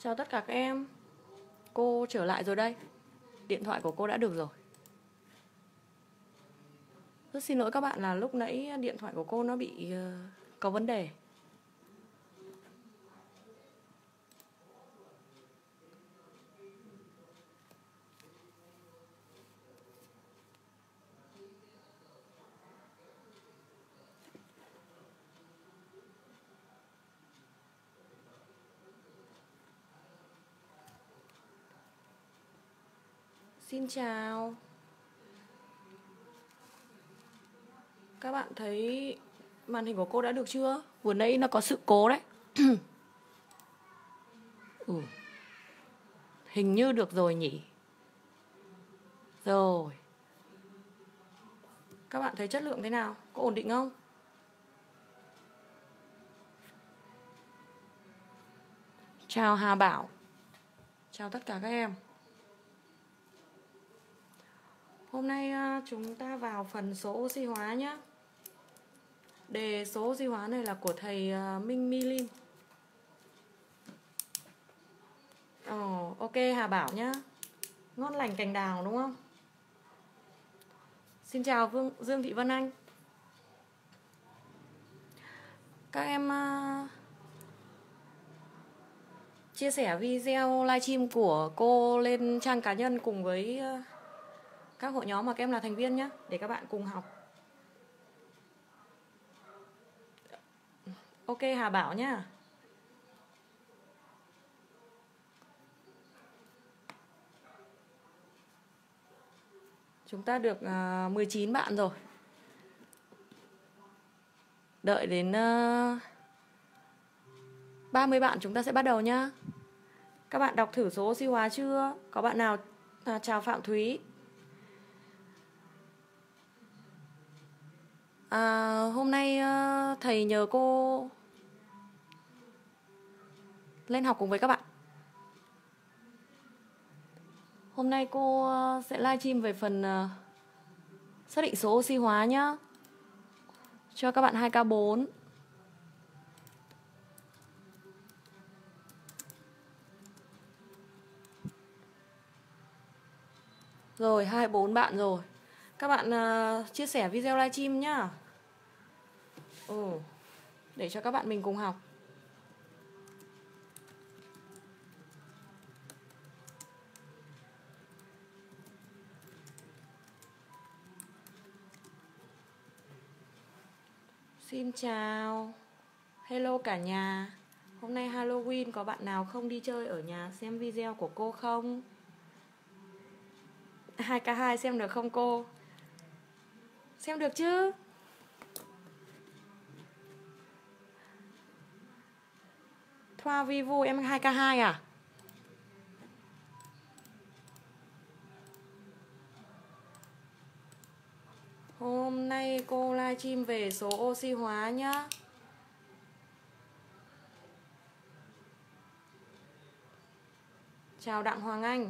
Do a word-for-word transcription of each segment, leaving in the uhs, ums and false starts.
Chào tất cả các em. Cô trở lại rồi đây. Điện thoại của cô đã được rồi. Rất xin lỗi các bạn là lúc nãy điện thoại của cô nó bị uh, có vấn đề. Xin chào. Các bạn thấy màn hình của cô đã được chưa? Vừa nãy nó có sự cố đấy. ừ. Hình như được rồi nhỉ. Rồi. Các bạn thấy chất lượng thế nào? Có ổn định không? Chào Hà Bảo. Chào tất cả các em. Hôm nay chúng ta vào phần số oxy hóa nhé. Đề số oxy hóa này là của thầy Minh My Linh. Ồ, oh, ok Hà Bảo nhá. Ngon lành cành đào đúng không? Xin chào Vương, Dương Thị Vân Anh. Các em uh, chia sẻ video livestream của cô lên trang cá nhân cùng với uh, các hội nhóm mà các em là thành viên nhé, để các bạn cùng học. Ok Hà Bảo nhá. Chúng ta được uh, mười chín bạn rồi. Đợi đến uh, ba mươi bạn chúng ta sẽ bắt đầu nhá. Các bạn đọc thử số oxy hóa chưa? Có bạn nào à, chào Phạm Thúy. À, hôm nay uh, thầy nhờ cô lên học cùng với các bạn. Hôm nay cô uh, sẽ livestream về phần uh, xác định số oxy hóa nhá. Cho các bạn hai K bốn. Rồi, hai mươi bốn bạn rồi. Các bạn uh, chia sẻ video livestream nhá. Ừ, để cho các bạn mình cùng học. Xin chào. Hello cả nhà. Hôm nay Halloween, có bạn nào không đi chơi ở nhà xem video của cô không? hai K hai xem được không cô? Xem được chứ? Thoa Vi Vu em hai K hai à? Hôm nay cô livestream về số oxy hóa nhá. Chào Đặng Hoàng Anh.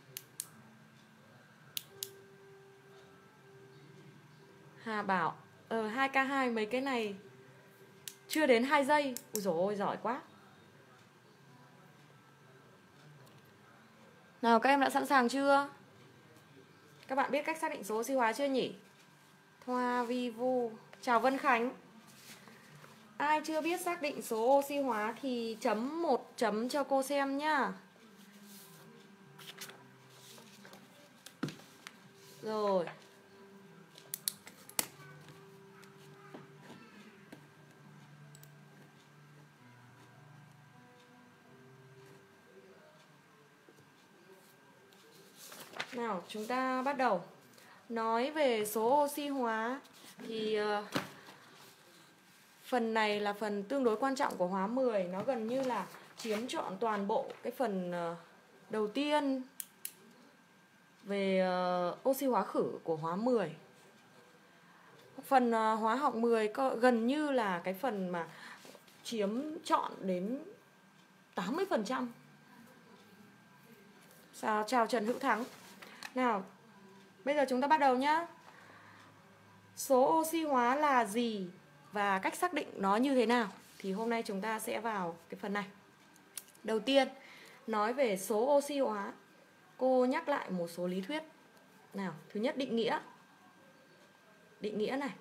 Hà Bảo Ờ hai K hai mấy cái này chưa đến hai giây. Ui dồi ôi giỏi quá. Nào các em đã sẵn sàng chưa? Các bạn biết cách xác định số oxy hóa chưa nhỉ? Thoa Vi Vu. Chào Vân Khánh. Ai chưa biết xác định số oxy hóa thì chấm một chấm cho cô xem nhá. Rồi. Nào chúng ta bắt đầu. Nói về số oxy hóa thì uh, phần này là phần tương đối quan trọng của hóa mười. Nó gần như là chiếm trọn toàn bộ cái phần uh, đầu tiên về uh, oxy hóa khử của hóa mười. Phần uh, hóa học mười có, gần như là cái phần mà chiếm trọn đến tám mươi phần trăm. Chào, chào Trần Hữu Thắng. Nào, bây giờ chúng ta bắt đầu nhá. Số oxy hóa là gì và cách xác định nó như thế nào thì hôm nay chúng ta sẽ vào cái phần này. Đầu tiên nói về số oxy hóa, cô nhắc lại một số lý thuyết. Nào, thứ nhất định nghĩa. Định nghĩa này.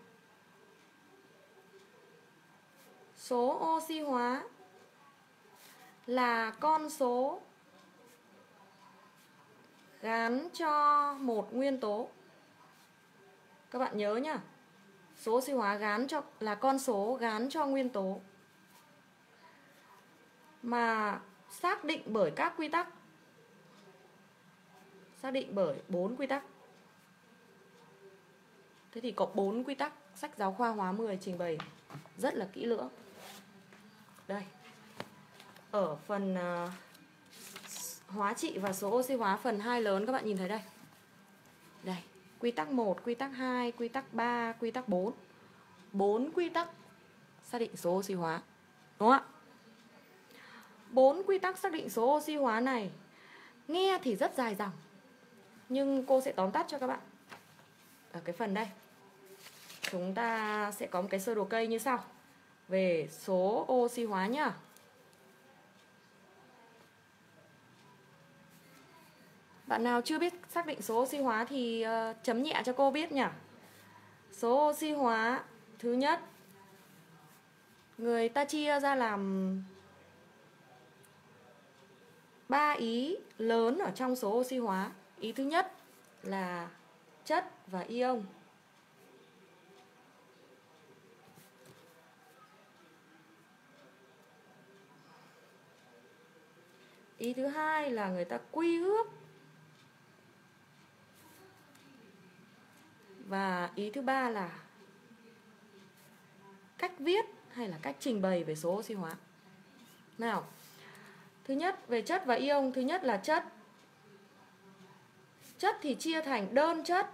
Số oxy hóa là con số gán cho một nguyên tố. Các bạn nhớ nhá. Số oxy hóa gán cho là con số gán cho nguyên tố mà xác định bởi các quy tắc. Xác định bởi bốn quy tắc. Thế thì có bốn quy tắc, sách giáo khoa hóa mười trình bày rất là kỹ lưỡng. Đây. Ở phần uh, hóa trị và số oxy hóa phần hai lớn các bạn nhìn thấy đây. Đây, quy tắc một, quy tắc hai, quy tắc ba, quy tắc bốn. bốn quy tắc xác định số oxy hóa. Đúng không ạ? bốn quy tắc xác định số oxy hóa này nghe thì rất dài dòng, nhưng cô sẽ tóm tắt cho các bạn. Ở cái phần đây, chúng ta sẽ có một cái sơ đồ cây như sau. Về số oxy hóa nhá. Bạn nào chưa biết xác định số oxy hóa thì uh, chấm nhẹ cho cô biết nhỉ. Số oxy hóa thứ nhất, người ta chia ra làm ba ý lớn ở trong số oxy hóa. Ý thứ nhất là chất và ion. Ý thứ hai là người ta quy ước. Và ý thứ ba là cách viết hay là cách trình bày về số oxy hóa. Nào, thứ nhất về chất và ion. Thứ nhất là chất. Chất thì chia thành đơn chất.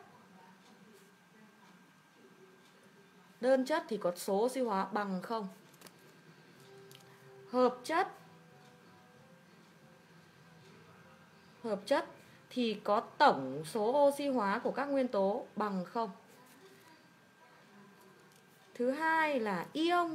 Đơn chất thì có số oxy hóa bằng không. Hợp chất. Hợp chất thì có tổng số oxy hóa của các nguyên tố bằng không. Thứ hai là ion.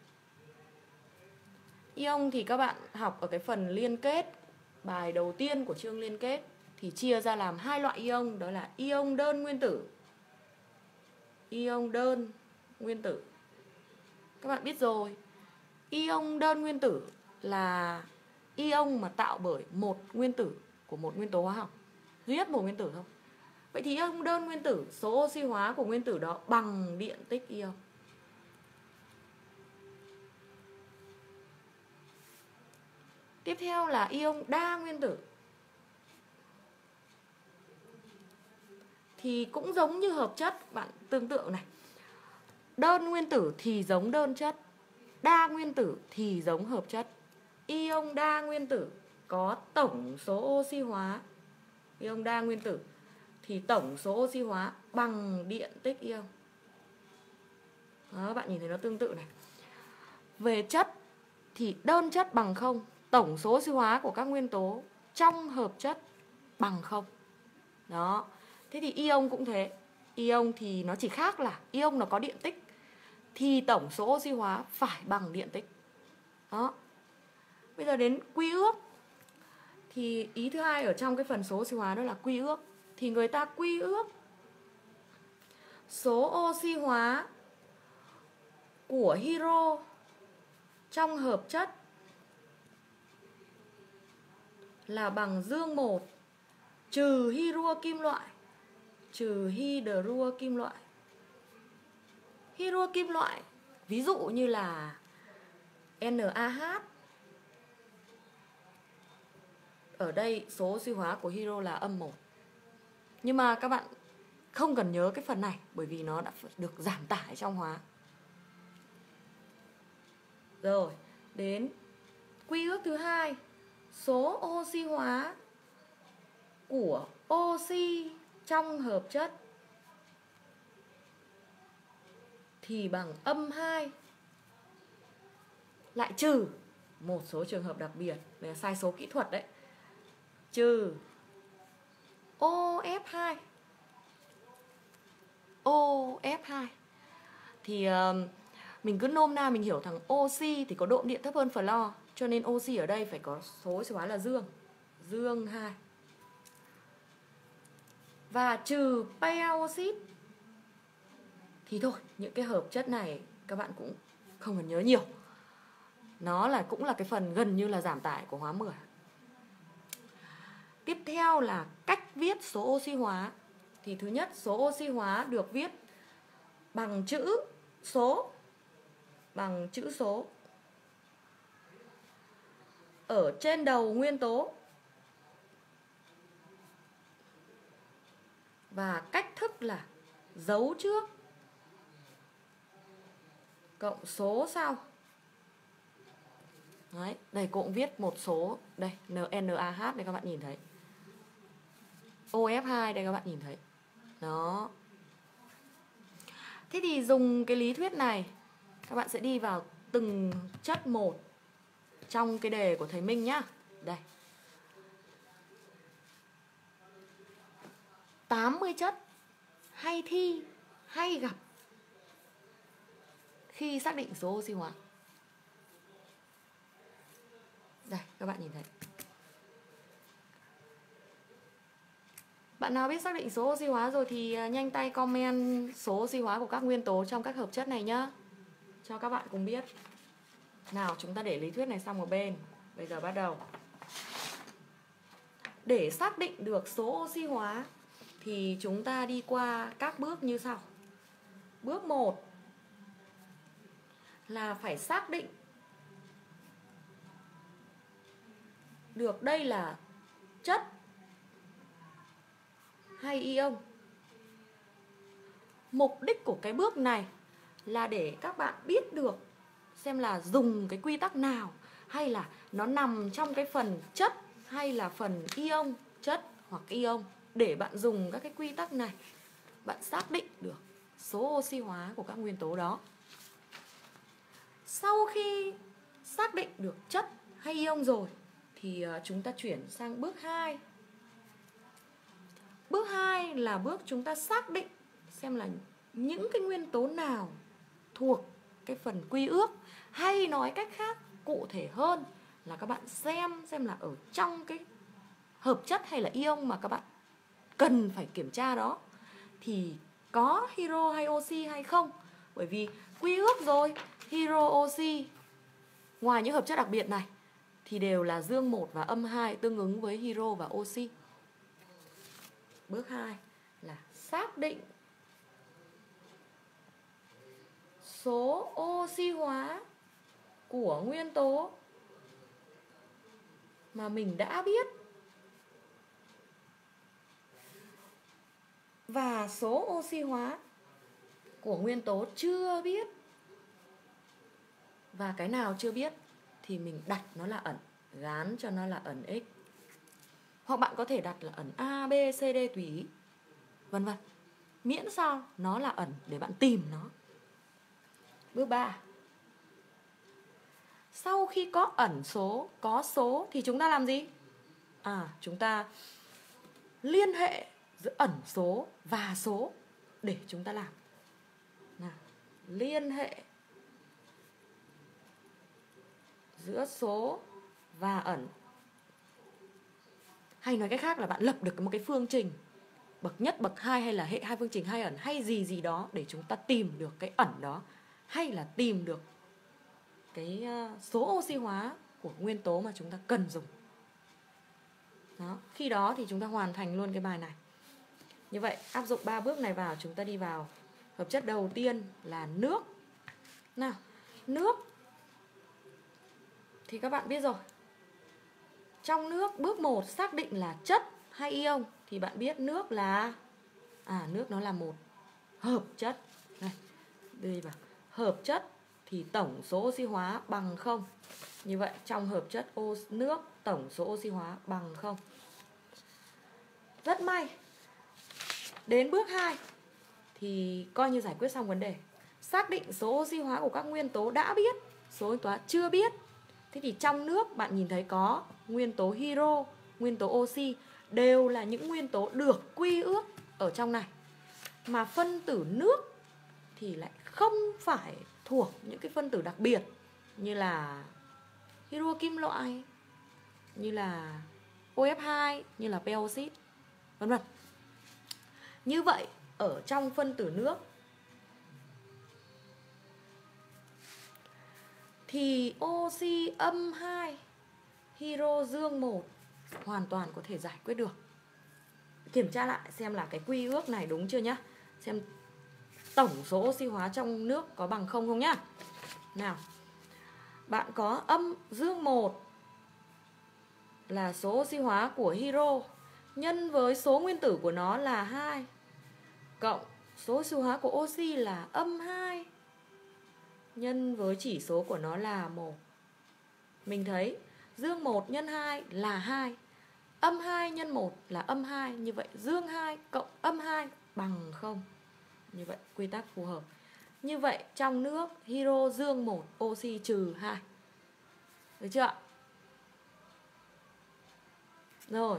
Ion thì các bạn học ở cái phần liên kết, bài đầu tiên của chương liên kết, thì chia ra làm hai loại ion, đó là ion đơn nguyên tử. Ion đơn nguyên tử. Các bạn biết rồi, ion đơn nguyên tử là ion mà tạo bởi một nguyên tử của một nguyên tố hóa học, duy nhất một nguyên tử thôi. Vậy thì ion đơn nguyên tử, số oxy hóa của nguyên tử đó bằng điện tích ion. Tiếp theo là ion đa nguyên tử. Thì cũng giống như hợp chất, bạn tương tự này. Đơn nguyên tử thì giống đơn chất, đa nguyên tử thì giống hợp chất. Ion đa nguyên tử có tổng số oxy hóa. Ion đa nguyên tử thì tổng số oxy hóa bằng điện tích ion. Đó, bạn nhìn thấy nó tương tự này. Về chất thì đơn chất bằng không, tổng số oxy hóa của các nguyên tố trong hợp chất bằng không. Đó. Thế thì ion cũng thế. Ion thì nó chỉ khác là ion nó có điện tích thì tổng số oxy hóa phải bằng điện tích. Đó. Bây giờ đến quy ước. Thì ý thứ hai ở trong cái phần số oxy hóa đó là quy ước. Thì người ta quy ước số oxy hóa của hydro trong hợp chất là bằng dương một trừ hydrua kim loại. Trừ hydrua kim loại. Hydrua kim loại ví dụ như là NaH. Ở đây số oxy hóa của hydro là âm một. Nhưng mà các bạn không cần nhớ cái phần này, bởi vì nó đã được giảm tải trong hóa. Rồi, đến quy ước thứ hai, số oxy hóa của oxy trong hợp chất thì bằng âm hai. Lại trừ một số trường hợp đặc biệt, đây là sai số kỹ thuật đấy. Trừ O F hai. O F hai. Thì uh, mình cứ nôm na mình hiểu thằng oxy thì có độ điện thấp hơn flo, cho nên oxy ở đây phải có số oxy hóa là dương. dương hai. Và trừ peroxit thì thôi, những cái hợp chất này các bạn cũng không cần nhớ nhiều. Nó là cũng là cái phần gần như là giảm tải của hóa mười. Tiếp theo là cách viết số oxy hóa. Thì thứ nhất, số oxy hóa được viết bằng chữ số. Bằng chữ số. Ở trên đầu nguyên tố. Và cách thức là dấu trước cộng số sau. Đấy, đây cô cũng viết một số. Đây, NaH đây các bạn nhìn thấy. O F hai đây các bạn nhìn thấy. Đó. Thế thì dùng cái lý thuyết này, các bạn sẽ đi vào từng chất một trong cái đề của thầy Minh nhá. Đây. tám mươi chất hay thi hay gặp khi xác định số oxy hóa. Đây, các bạn nhìn thấy. Bạn nào biết xác định số oxy hóa rồi thì nhanh tay comment số oxy hóa của các nguyên tố trong các hợp chất này nhá, cho các bạn cùng biết. Nào, chúng ta để lý thuyết này sang một bên. Bây giờ bắt đầu. Để xác định được số oxy hóa thì chúng ta đi qua các bước như sau. Bước một là phải xác định được đây là chất hay ion. Mục đích của cái bước này là để các bạn biết được xem là dùng cái quy tắc nào, hay là nó nằm trong cái phần chất hay là phần ion, chất hoặc ion. Để bạn dùng các cái quy tắc này, bạn xác định được số oxy hóa của các nguyên tố đó. Sau khi xác định được chất hay ion rồi thì chúng ta chuyển sang bước hai. Bước hai là bước chúng ta xác định xem là những cái nguyên tố nào thuộc cái phần quy ước, hay nói cách khác cụ thể hơn là các bạn xem xem là ở trong cái hợp chất hay là ion mà các bạn cần phải kiểm tra đó thì có hydro hay oxy hay không. Bởi vì quy ước rồi, hydro, oxy ngoài những hợp chất đặc biệt này thì đều là dương một và âm hai, tương ứng với hydro và oxy. Bước hai là xác định số oxy hóa của nguyên tố mà mình đã biết và số oxy hóa của nguyên tố chưa biết. Và cái nào chưa biết thì mình đặt nó là ẩn, gán cho nó là ẩn X. Hoặc bạn có thể đặt là ẩn A, B, C, D tùy ý, vân vân. Miễn sao nó là ẩn để bạn tìm nó. Bước ba. Sau khi có ẩn số, có số thì chúng ta làm gì? À, chúng ta liên hệ giữa ẩn số và số để chúng ta làm. Nào, liên hệ giữa số và ẩn. Hay nói cách khác là bạn lập được một cái phương trình bậc nhất, bậc hai, hay là hệ hai phương trình hai ẩn hay gì gì đó để chúng ta tìm được cái ẩn đó, hay là tìm được cái số oxy hóa của nguyên tố mà chúng ta cần dùng. Đó, khi đó thì chúng ta hoàn thành luôn cái bài này. Như vậy áp dụng ba bước này vào, chúng ta đi vào hợp chất đầu tiên là nước. Nào, nước thì các bạn biết rồi. Trong nước bước một xác định là chất hay ion thì bạn biết nước là à nước nó là một hợp chất. Đây, đây vào hợp chất thì tổng số oxy hóa bằng không. Như vậy trong hợp chất ô, nước tổng số oxy hóa bằng không. Rất may. Đến bước hai thì coi như giải quyết xong vấn đề. Xác định số oxy hóa của các nguyên tố đã biết, số nguyên tố chưa biết. Thế thì trong nước bạn nhìn thấy có nguyên tố hydro, nguyên tố oxy đều là những nguyên tố được quy ước ở trong này. Mà phân tử nước thì lại không phải thuộc những cái phân tử đặc biệt như là hydro kim loại, như là O F hai như là peroxit, vân vân. Như vậy ở trong phân tử nước thì oxy âm hai, hydro dương một hoàn toàn có thể giải quyết được. Kiểm tra lại xem là cái quy ước này đúng chưa nhá. Xem tổng số oxy hóa trong nước có bằng không không nhá. Nào, bạn có âm dương một là số oxy hóa của hydro nhân với số nguyên tử của nó là hai, cộng số oxy hóa của oxy là âm hai nhân với chỉ số của nó là một. Mình thấy dương một nhân hai là hai, âm hai nhân một là âm hai. Như vậy dương hai cộng âm hai bằng không. Như vậy quy tắc phù hợp. Như vậy trong nước hydro dương một, oxy trừ hai. Được chưa ạ? Rồi.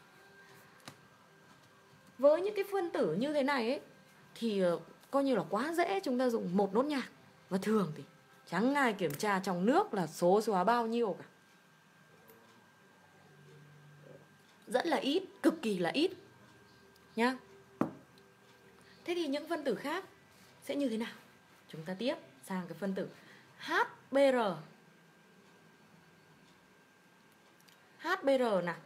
Với những cái phân tử như thế này ấy, thì coi như là quá dễ chúng ta dùng một nốt nhạc. Và thường thì chẳng ai kiểm tra trong nước là số oxy hóa bao nhiêu cả. Rất là ít, cực kỳ là ít nhá. Thế thì những phân tử khác sẽ như thế nào? Chúng ta tiếp sang cái phân tử H B R. H B R nào.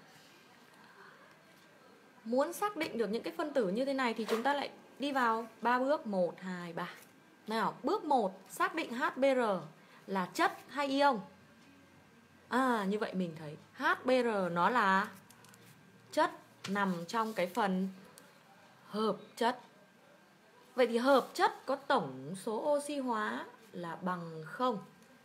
Muốn xác định được những cái phân tử như thế này thì chúng ta lại đi vào ba bước, một, hai, ba. Nào, bước một xác định H B R là chất hay ion. À, như vậy mình thấy H B R nó là chất, nằm trong cái phần hợp chất. Vậy thì hợp chất có tổng số oxy hóa là bằng không.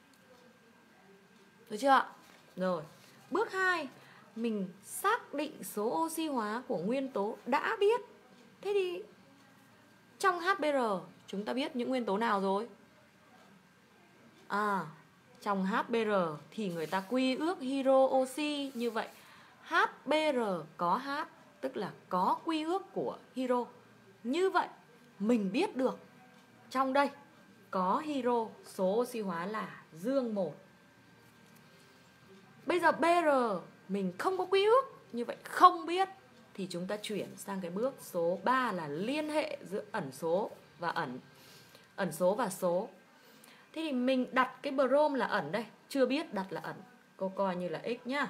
Được chưa ạ? Rồi, bước hai, mình xác định số oxy hóa của nguyên tố đã biết. Thế thì trong H B R chúng ta biết những nguyên tố nào rồi? À, trong H B R thì người ta quy ước hydro oxy. Như vậy H B R có H, tức là có quy ước của hydro. Như vậy mình biết được trong đây có hydro, số oxy hóa là dương một. Bây giờ B R mình không có quy ước, như vậy không biết. Thì chúng ta chuyển sang cái bước số ba là liên hệ giữa ẩn số và ẩn. Ẩn số và số. Thế thì mình đặt cái brom là ẩn đây, chưa biết đặt là ẩn, cô coi như là x nhá.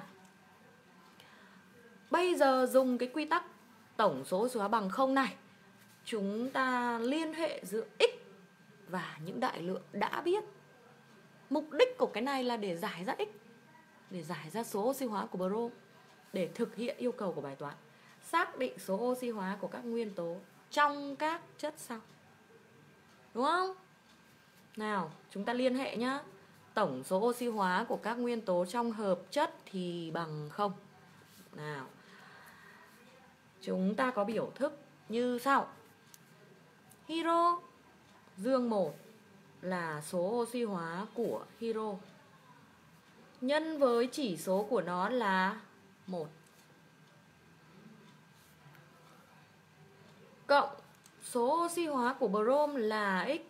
Bây giờ dùng cái quy tắc tổng số oxy hóa bằng không này, chúng ta liên hệ giữa x và những đại lượng đã biết. Mục đích của cái này là để giải ra x, để giải ra số oxy hóa của brom, để thực hiện yêu cầu của bài toán. Xác định số oxy hóa của các nguyên tố trong các chất sau. Đúng không? Nào, chúng ta liên hệ nhá. Tổng số oxy hóa của các nguyên tố trong hợp chất thì bằng không. Nào, chúng ta có biểu thức như sau. Hydro dương một là số oxy hóa của hydro nhân với chỉ số của nó là một, cộng số oxy hóa của brom là x.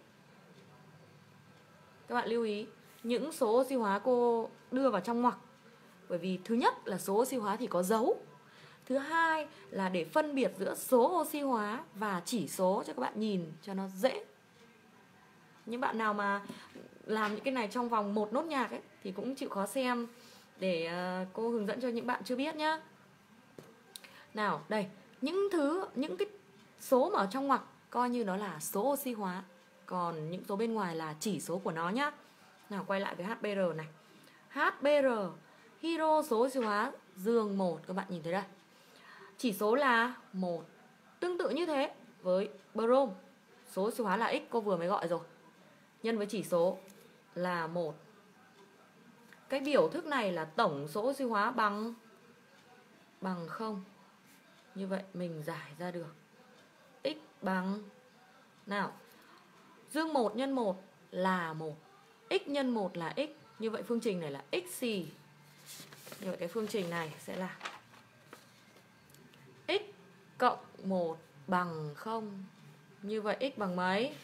Các bạn lưu ý, những số oxy hóa cô đưa vào trong ngoặc. Bởi vì thứ nhất là số oxy hóa thì có dấu. Thứ hai là để phân biệt giữa số oxy hóa và chỉ số cho các bạn nhìn cho nó dễ. Những bạn nào mà làm những cái này trong vòng một nốt nhạc ấy thì cũng chịu khó xem để cô hướng dẫn cho những bạn chưa biết nhá. Nào, đây, những thứ, những cái số mà ở trong ngoặc coi như nó là số oxy hóa, còn những số bên ngoài là chỉ số của nó nhá. Nào, quay lại với H B R này. H B R, hydro số oxy hóa dương một, các bạn nhìn thấy đây. Chỉ số là một. Tương tự như thế với brom, số oxy hóa là x, cô vừa mới gọi rồi, nhân với chỉ số là một. Cái biểu thức này là tổng số oxy hóa bằng bằng không. Như vậy mình giải ra được x bằng, nào, dương một nhân một là một, x nhân một là x. Như vậy phương trình này là x xì. Như vậy cái phương trình này sẽ là x cộng một bằng không. Như vậy x bằng mấy?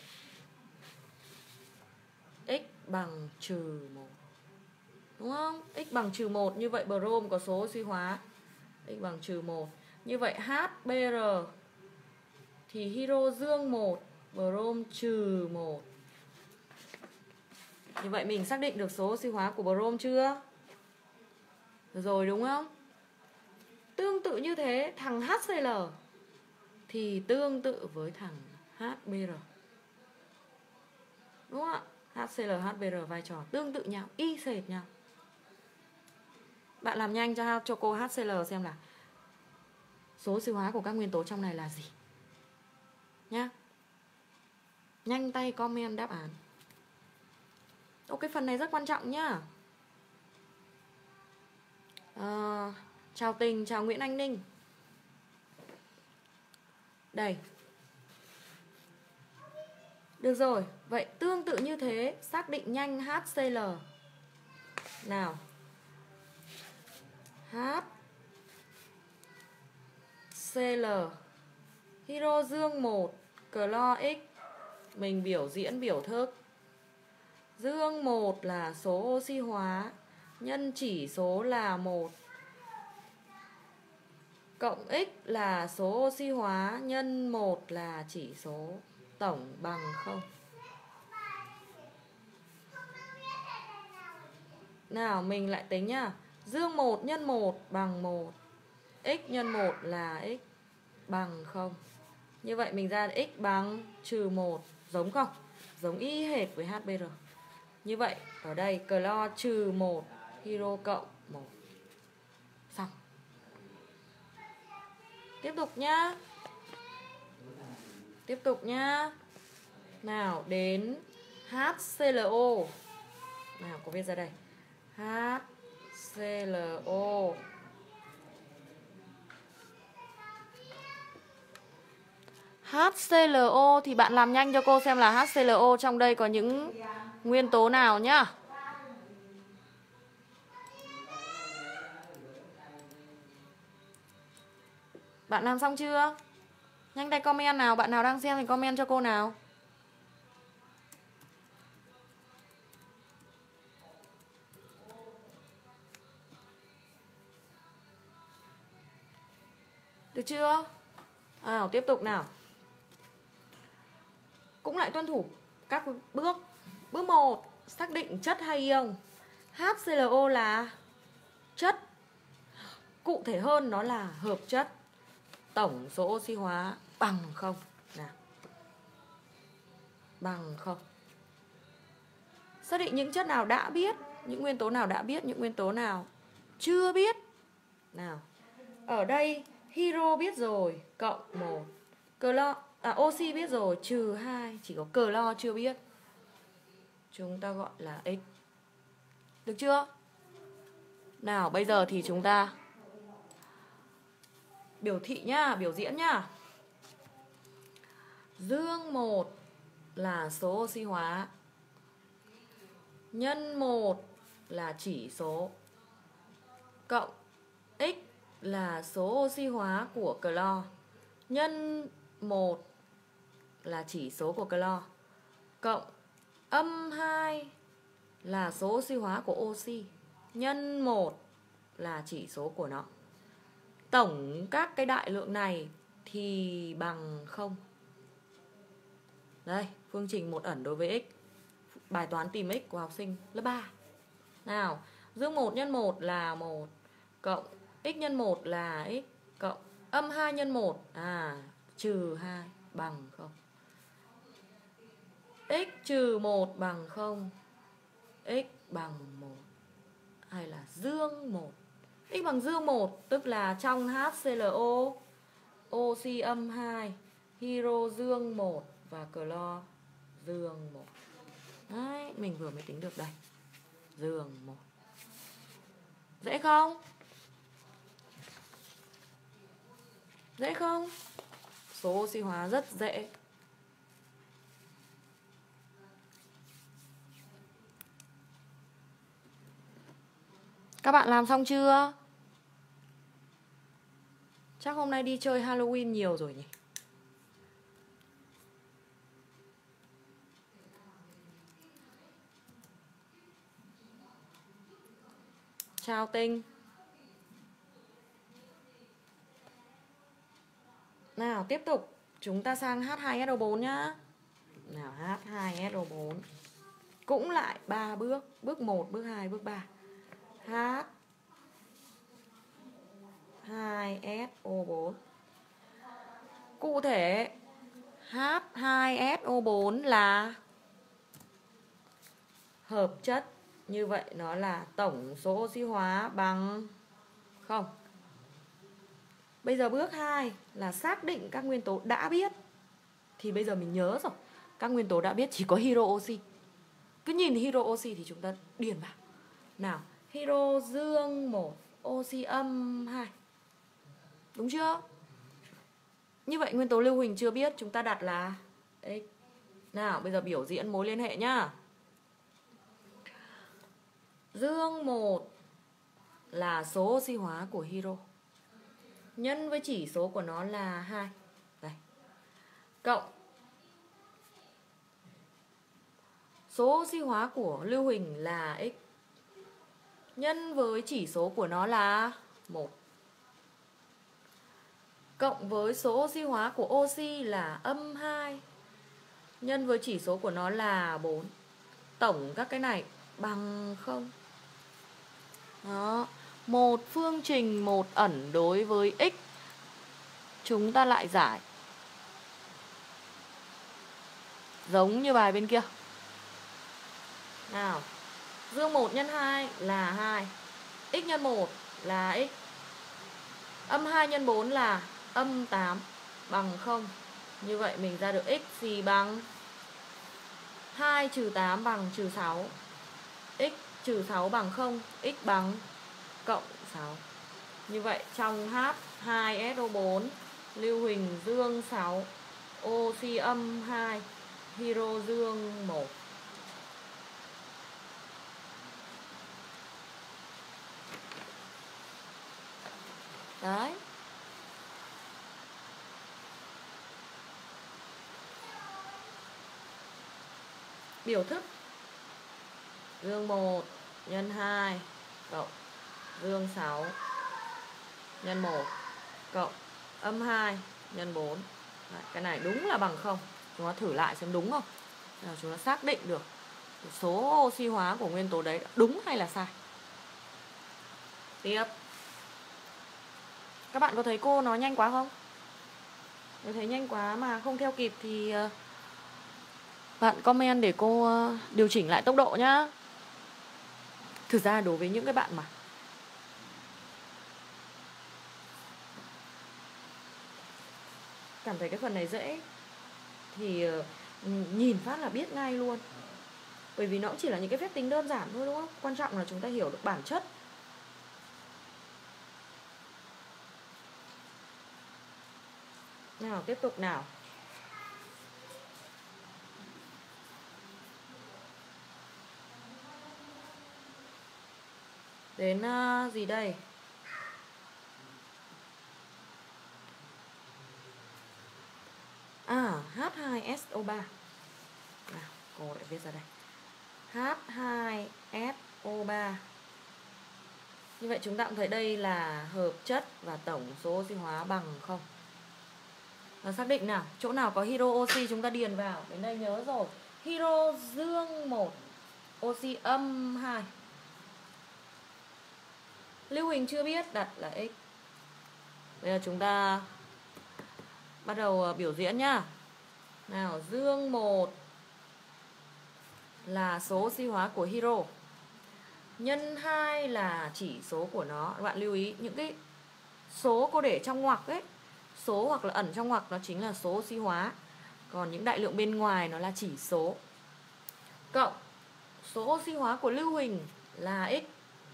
X bằng trừ một. Đúng không? X bằng trừ một. Như vậy brom có số oxy hóa x bằng trừ một. Như vậy hát bê rờ thì hydro dương một, brom trừ một. Như vậy mình xác định được số oxy hóa của brom chưa? Được rồi đúng không? Tương tự như thế, thằng hát xê lờ thì tương tự với thằng hát bê rờ. Đúng không ạ? hát xê lờ, hát bê rờ vai trò tương tự nhau, y xệt nhau. Bạn làm nhanh cho, cho cô hát xê lờ xem là số oxy hóa của các nguyên tố trong này là gì nhá. Nhanh tay comment đáp án. Ô, cái phần này rất quan trọng nhá. à, Chào Tình, chào Nguyễn Anh Ninh. Đây. Được rồi, vậy tương tự như thế, xác định nhanh hát xê lờ. Nào. hát xê lờ hydro dương một, clo x. Mình biểu diễn biểu thức. Dương một là số oxy hóa nhân chỉ số là một, cộng x là số oxy hóa nhân một là chỉ số, tổng bằng không. Nào mình lại tính nhá. Dương một nhân một bằng một, x nhân một là x bằng không. Như vậy mình ra x bằng trừ một, giống không? Giống y hệt với hát bê rờ. Như vậy ở đây clo trừ một, hydro cộng một. Xong. Tiếp tục nhá. Tiếp tục nhá. Nào đến hát xê lờ ô. Nào có viết ra đây. hát xê lờ ô. hát xê lờ ô thì bạn làm nhanh cho cô xem là hát xê lờ ô trong đây có những nguyên tố nào nhá. Bạn làm xong chưa? Nhanh tay comment nào. Bạn nào đang xem thì comment cho cô nào. Được chưa? À, tiếp tục nào. Cũng lại tuân thủ các bước. Bước một, xác định chất hay ion. hát xê lờ ô là chất. Cụ thể hơn nó là hợp chất. Tổng số oxy hóa bằng không. Nào. Bằng không. Xác định những chất nào đã biết, những nguyên tố nào đã biết, những nguyên tố nào chưa biết. Nào. Ở đây hydro biết rồi, cộng một. Clo, à, oxy biết rồi, trừ hai. Chỉ có clo chưa biết. Chúng ta gọi là x. Được chưa? Nào bây giờ thì chúng ta biểu thị nhá, biểu diễn nhá. Dương một là số oxy hóa, nhân một là chỉ số, cộng x là số oxy hóa của clo, nhân một là chỉ số của clo, cộng âm hai là số oxy hóa của oxy, nhân một là chỉ số của nó. Tổng các cái đại lượng này thì bằng không. Đây, phương trình một ẩn đối với x. Bài toán tìm x của học sinh lớp ba. Nào, dương một nhân một là một, cộng x nhân một là x, cộng âm hai nhân một à trừ hai bằng không. X trừ một bằng không. X bằng một. Hay là dương một. X bằng dương một tức là trong hát xê lờ ô oxy âm hai, hydro dương một và clo dương một. Đấy, mình vừa mới tính được đây. Dương một. Dễ không? Dễ không? Số oxy hóa rất dễ. Các bạn làm xong chưa? Chắc hôm nay đi chơi Halloween nhiều rồi nhỉ? Chào Tinh. Nào tiếp tục, chúng ta sang H hai S O bốn nhá. Nào H hai S O bốn cũng lại ba bước, bước một, bước hai, bước ba. H hai S O bốn. Cụ thể H hai S O bốn là hợp chất, như vậy nó là tổng số oxy hóa bằng không. Bây giờ bước hai là xác định các nguyên tố đã biết. Thì bây giờ mình nhớ rồi, các nguyên tố đã biết chỉ có hydro oxy. Cứ nhìn hydro oxy thì chúng ta điền vào. Nào, hydro dương một, oxy âm hai. Đúng chưa? Như vậy nguyên tố lưu huỳnh chưa biết, chúng ta đặt là X. Nào, bây giờ biểu diễn mối liên hệ nhá. Dương một là số oxy hóa của hydro, nhân với chỉ số của nó là hai. Đây. Cộng số oxy hóa của lưu huỳnh là X, nhân với chỉ số của nó là một. Cộng với số oxy hóa của oxy là âm hai, nhân với chỉ số của nó là bốn. Tổng các cái này bằng không. Đó. Một phương trình một ẩn đối với X. Chúng ta lại giải giống như bài bên kia. Nào, dương một nhân hai là hai, x nhân một là x, âm hai nhân bốn là âm tám, bằng không. Như vậy mình ra được x gì bằng hai trừ tám bằng trừ sáu. X trừ sáu bằng không, x bằng cộng sáu. Như vậy trong H hai S O bốn, lưu huỳnh dương sáu, oxy âm hai, hydro dương một. Đấy. Biểu thức dương một nhân hai cộng dương sáu nhân một cộng âm hai nhân bốn. Đấy, cái này đúng là bằng không. Chúng ta thử lại xem đúng không. Nào, chúng ta xác định được số oxy hóa của nguyên tố đấy đúng hay là sai. Tiếp. Các bạn có thấy cô nói nhanh quá không? Nếu thấy nhanh quá mà không theo kịp thì bạn comment để cô điều chỉnh lại tốc độ nhá. Thực ra đối với những cái bạn mà cảm thấy cái phần này dễ thì nhìn phát là biết ngay luôn. Bởi vì nó cũng chỉ là những cái phép tính đơn giản thôi, đúng không? Quan trọng là chúng ta hiểu được bản chất. Nào, tiếp tục nào. Đến uh, gì đây? À, H hai S O ba. Nào, cô lại viết ra đây. H hai S O ba. Như vậy chúng ta cũng thấy đây là hợp chất và tổng số oxy hóa bằng không. Và xác định nào, chỗ nào có hydro oxy chúng ta điền vào. Đến đây nhớ rồi. Hydro dương một, oxy âm hai. Lưu huỳnh chưa biết, đặt là x. Bây giờ chúng ta bắt đầu biểu diễn nhá. Nào, dương một là số oxy hóa của hydro, nhân hai là chỉ số của nó. Các bạn lưu ý, những cái số cô để trong ngoặc ấy, số hoặc là ẩn trong ngoặc nó chính là số oxy hóa. Còn những đại lượng bên ngoài nó là chỉ số. Cộng số oxy hóa của lưu huỳnh là x,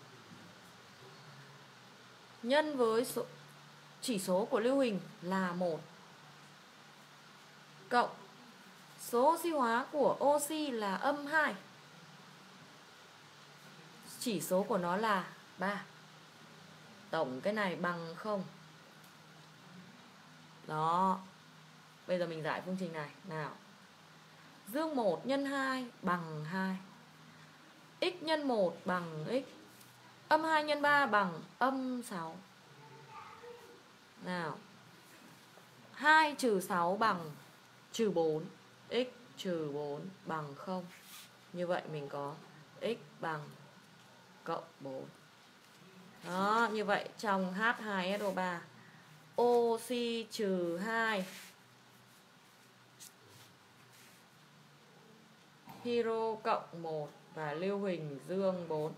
nhân với số, chỉ số của lưu huỳnh là một, cộng số oxy hóa của oxy là âm hai, chỉ số của nó là ba. Tổng cái này bằng không. Đó. Bây giờ mình giải phương trình này. Nào, dương một nhân hai bằng hai, x nhân một bằng x, âm hai nhân ba bằng âm sáu. Nào, hai trừ sáu bằng trừ bốn. X trừ bốn bằng không. Như vậy mình có x bằng cộng bốn. Đó, như vậy trong H hai S O ba, oxy trừ hai, hydro cộng một và lưu huỳnh dương bốn.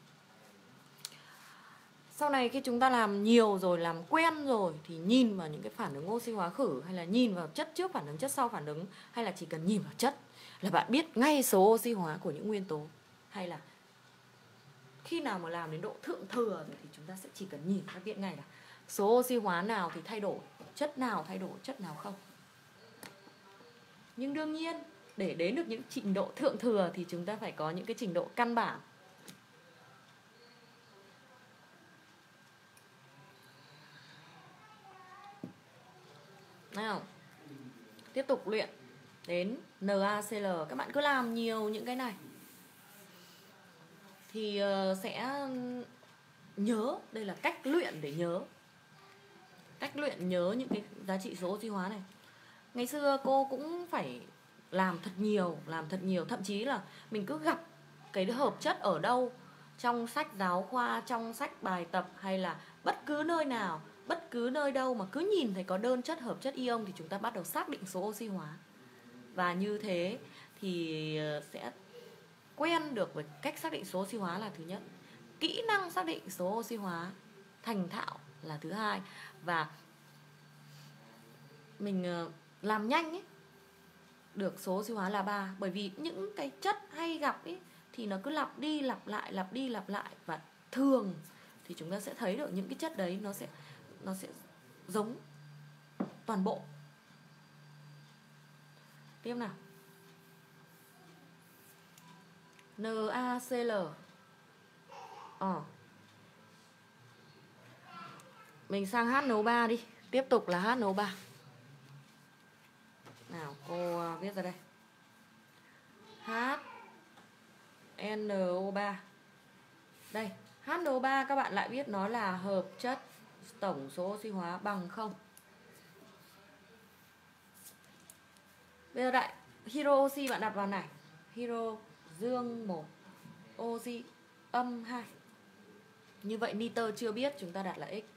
Sau này khi chúng ta làm nhiều rồi, làm quen rồi thì nhìn vào những cái phản ứng oxy hóa khử, hay là nhìn vào chất trước phản ứng, chất sau phản ứng, hay là chỉ cần nhìn vào chất là bạn biết ngay số oxy hóa của những nguyên tố. Hay là khi nào mà làm đến độ thượng thừa rồi thì chúng ta sẽ chỉ cần nhìn đã biết ngay là số oxy hóa nào thì thay đổi, chất nào thay đổi, chất nào không. Nhưng đương nhiên để đến được những trình độ thượng thừa thì chúng ta phải có những cái trình độ căn bản. Nào, tiếp tục luyện đến NaCl. Các bạn cứ làm nhiều những cái này thì sẽ nhớ. Đây là cách luyện để nhớ. Cách luyện nhớ những cái giá trị số oxy hóa này. Ngày xưa cô cũng phải làm thật nhiều, làm thật nhiều. Thậm chí là mình cứ gặp cái hợp chất ở đâu, trong sách giáo khoa, trong sách bài tập, hay là bất cứ nơi nào, bất cứ nơi đâu mà cứ nhìn thấy có đơn chất, hợp chất, ion thì chúng ta bắt đầu xác định số oxy hóa. Và như thế thì sẽ quen được với cách xác định số oxy hóa là thứ nhất. Kỹ năng xác định số oxy hóa thành thạo là thứ hai. Và mình làm nhanh ấy, được số oxy hóa là ba. Bởi vì những cái chất hay gặp ấy thì nó cứ lặp đi lặp lại, lặp đi lặp lại. Và thường thì chúng ta sẽ thấy được những cái chất đấy nó sẽ nó sẽ giống toàn bộ. Tiếp nào. NaCl. Ờ. Mình sang H N O ba đi. Tiếp tục là H N O ba. Nào, cô viết ra đây. H N O ba. Đây, H N O ba các bạn lại biết nó là hợp chất tổng số oxy hóa bằng không. Bây giờ đại hydro oxy bạn đặt vào này. Hydro dương một, oxy âm hai. Như vậy nitơ chưa biết, chúng ta đặt là x.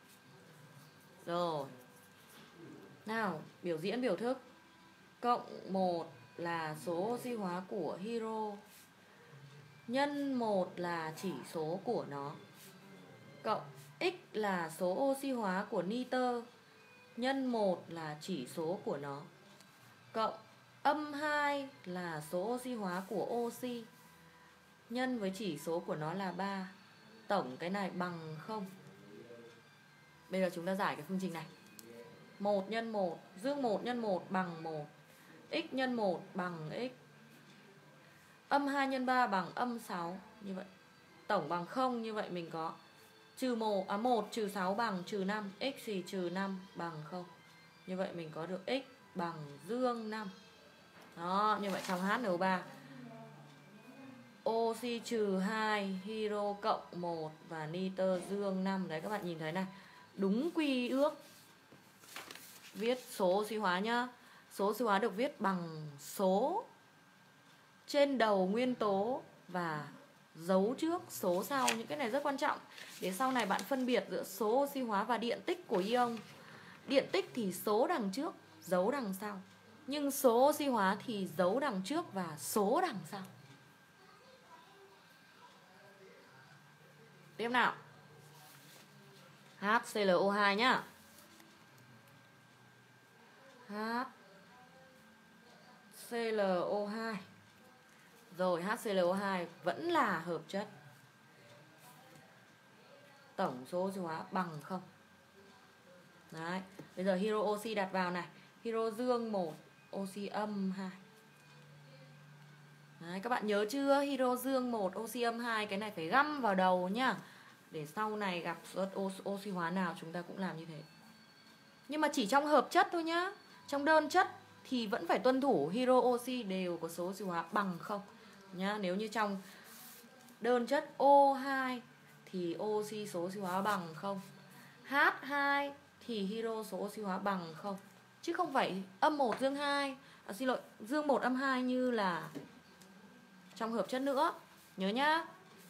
Rồi. Nào, biểu diễn biểu thức. Cộng một là số oxy hóa của hydro, nhân một là chỉ số của nó, cộng x là số oxy hóa của nitơ, nhân một là chỉ số của nó, cộng âm hai là số oxy hóa của oxy, nhân với chỉ số của nó là ba. Tổng cái này bằng không. Bây giờ chúng ta giải cái phương trình này. một nhân một, dương một nhân một bằng một. X nhân một bằng x. Âm hai nhân ba bằng âm sáu. Như vậy tổng bằng không. Như vậy mình có trừ một, à, một trừ sáu bằng trừ năm. X thì trừ năm bằng không. Như vậy mình có được x bằng dương năm. Đó, như vậy trong H N O ba, oxy trừ hai, hydro cộng một và nitơ dương năm. Đấy các bạn nhìn thấy này. Đúng quy ước. Viết số oxy hóa nhá. Số oxy hóa được viết bằng số trên đầu nguyên tố và dấu trước số sau. Những cái này rất quan trọng để sau này bạn phân biệt giữa số oxy hóa và điện tích của ion. Điện tích thì số đằng trước, dấu đằng sau. Nhưng số oxy hóa thì dấu đằng trước và số đằng sau. Tiếp nào. HClO hai nhá. HClO hai. Rồi HClO hai vẫn là hợp chất. Tổng số oxy hóa bằng không. Đấy, bây giờ hydro oxy đặt vào này. Hydro dương một, oxy âm hai. Đấy, các bạn nhớ chưa? Hydro dương một, oxy âm hai. Cái này phải găm vào đầu nhá. Để sau này gặp oxy hóa nào chúng ta cũng làm như thế. Nhưng mà chỉ trong hợp chất thôi nhá. Trong đơn chất thì vẫn phải tuân thủ hydro oxy đều có số oxy hóa bằng không nhá. Nếu như trong đơn chất O hai thì oxy số oxy hóa bằng không. H hai thì hydro số oxy hóa bằng không. chứ không phải âm một dương hai, à, xin lỗi, dương một âm hai như là trong hợp chất nữa. Nhớ nhá.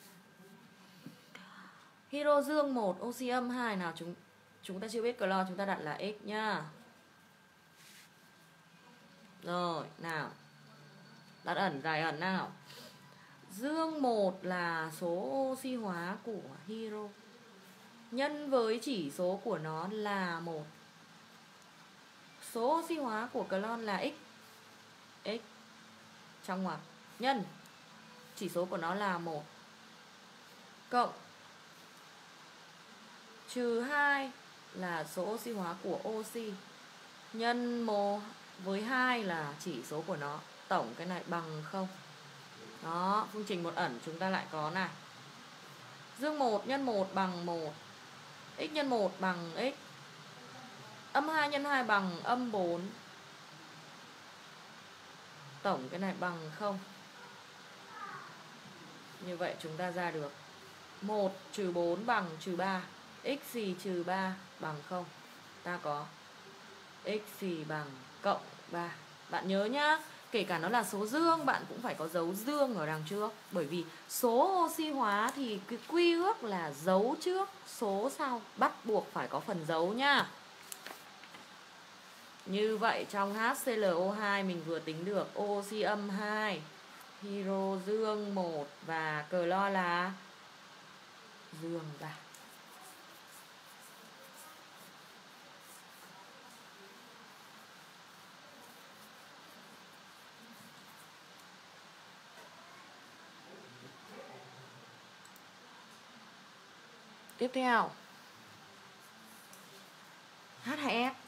Hydro dương một, oxy âm hai, nào chúng chúng ta chưa biết clo, chúng ta đặt là x nhá. Rồi, nào. Đặt ẩn giải ẩn nào. Dương một là số oxy hóa của hydro nhân với chỉ số của nó là một. Số oxy hóa của clon là x. X trong ngoặc nhân chỉ số của nó là một cộng trừ hai là số oxy hóa của oxy nhân một với hai là chỉ số của nó, tổng cái này bằng không. Đó, phương trình một ẩn chúng ta lại có này. Dương một nhân một bằng một, x nhân một bằng x, âm hai nhân hai bằng âm bốn, tổng cái này bằng không. Như vậy chúng ta ra được một trừ bốn bằng trừ ba, x xì trừ ba bằng không. Ta có x xì bằng cộng ba. Bạn nhớ nhá, kể cả nó là số dương bạn cũng phải có dấu dương ở đằng trước. Bởi vì số oxy hóa thì cái quy ước là dấu trước số sau, bắt buộc phải có phần dấu nhá. Như vậy trong HClO hai mình vừa tính được oxy âm hai, hydro dương một và clo là dương ba. Tiếp theo H hai S.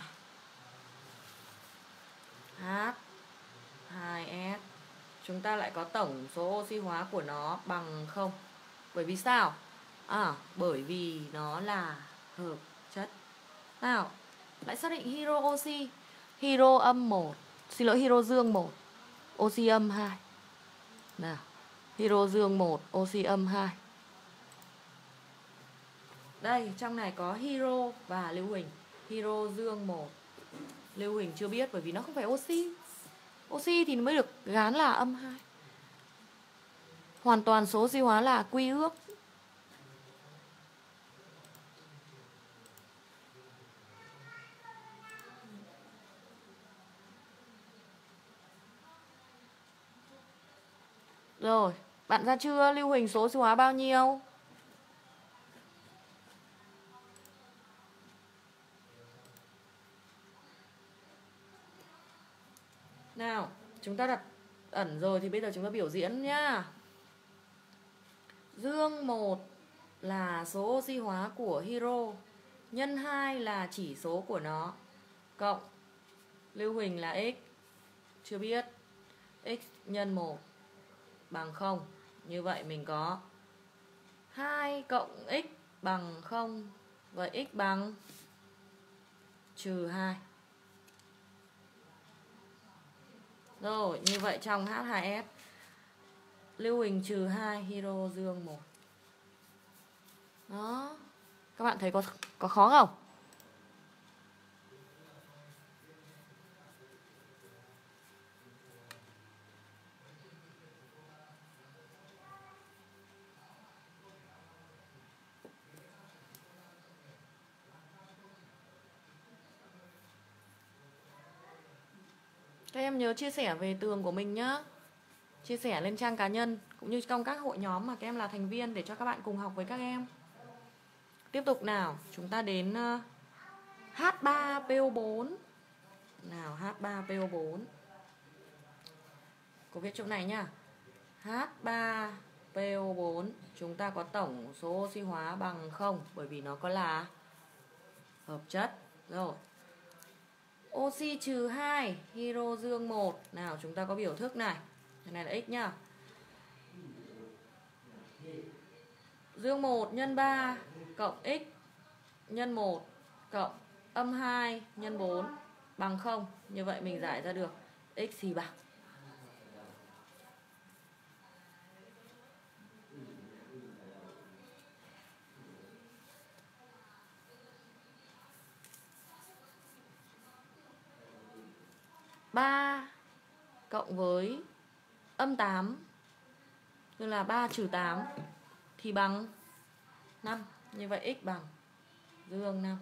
H hai S chúng ta lại có tổng số oxy hóa của nó bằng không. Bởi vì sao? À, bởi vì nó là hợp chất. Nào, lại xác định hydro oxy. Hydro âm một, xin lỗi, hydro dương một, oxy âm hai. Nào, hydro dương một, oxy âm hai. Đây, trong này có hydro và lưu huỳnh. Hydro dương một, lưu huỳnh chưa biết bởi vì nó không phải oxy. Oxy thì mới được gán là âm hai. Hoàn toàn số oxy hóa là quy ước. Rồi, bạn ra chưa? Lưu huỳnh số oxy hóa bao nhiêu? Nào, chúng ta đặt ẩn rồi thì bây giờ chúng ta biểu diễn nhá. Dương một là số oxy hóa của hydro, nhân hai là chỉ số của nó, cộng lưu huỳnh là x, chưa biết, x nhân một bằng không. Như vậy mình có hai cộng x bằng không. Vậy x bằng trừ hai. Rồi, như vậy trong H hai S lưu huỳnh trừ hai, hydro dương một. Đó. Các bạn thấy có có khó không? Các em nhớ chia sẻ về tường của mình nhá. Chia sẻ lên trang cá nhân cũng như trong các hội nhóm mà các em là thành viên để cho các bạn cùng học với các em. Tiếp tục nào, chúng ta đến H ba P O bốn. Nào, H ba P O bốn. Cô viết chỗ này nhá. H ba P O bốn chúng ta có tổng số oxy hóa bằng không, bởi vì nó có là hợp chất. Rồi. Oxy trừ hai, hydro dương một. Nào, chúng ta có biểu thức này. Cái này là x nhá. Dương một nhân ba cộng x nhân một cộng âm hai nhân bốn bằng không. Như vậy mình giải ra được x xì bằng. cộng với âm tám, tức là ba trừ tám thì bằng năm. Như vậy x bằng dương năm.